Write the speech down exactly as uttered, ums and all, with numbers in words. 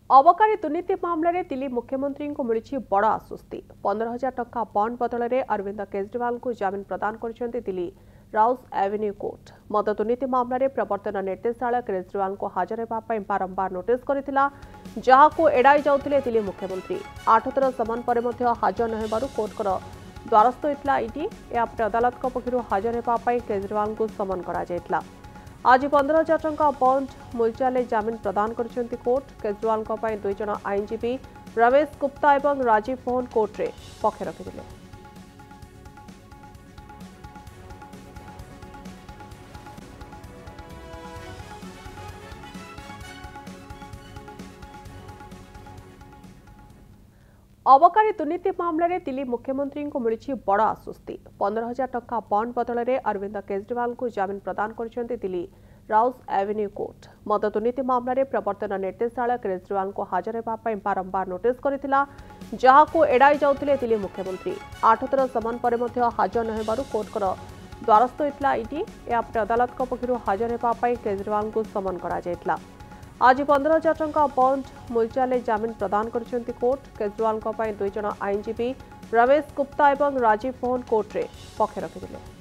अबकारी दुर्नीति मामलें में दिल्ली मुख्यमंत्री को मिली बड़ आश्वस्ति। पंद्रह हजार टंका बंड बदल में अरविंद केजरीवाल को जमीन प्रदान कर दिल्ली राउस एवेन्यू कोर्ट। मद दुर्नीति मामलें में प्रवर्तन निर्देशालय केजरीवाल को हाजर होगापी बारंबार नोटिस करथिला, जहां एड़ाई जाउथिले दिल्ली मुख्यमंत्री। आठ थर समान पर हाजर न होबारु कोर्टर द्वारस्थ होता ईडी। यापर अदालत पक्षर हाजर होगापी केजरीवाल को समन करा। आज पंद्रह हजार टंका बंड मूल्याले जमीन प्रदान कर कोर्ट। केजरीवाल दुई जन आईनजीवी रमेश गुप्ता और राजीव मोहन कोर्ट रे पक्ष रखिथिले। अबकारी दुर्नीति मामलें में दिल्ली मुख्यमंत्री को मिली बड़ आश्वस्ति। पंद्रह हजार टंका बंड बदल में अरविंद केजरीवाल को जमीन प्रदान कर दिल्ली राउस एवेन्यू कोर्ट। मद दुर्नीति मामलें में प्रवर्तन निर्देशालय केजरीवाल को हाजर होगापी बारंबार नोटिस करथिला, जहां एड़ाई जाउथिले दिल्ली मुख्यमंत्री। आठ थर समान पर हाजर न होबारु कोर्टर द्वारस्थ होता ईडी। यापर अदालत पक्षर हाजर होगापी केजरीवाल को समन करा। आज पंद्रह हजार टंका बंड मूल्याले जमीन प्रदान कर कोर्ट। केजरीवाल दुई जन आईनजीवी रमेश गुप्ता और राजीव मोहन कोर्ट रे पक्ष रखिथिले।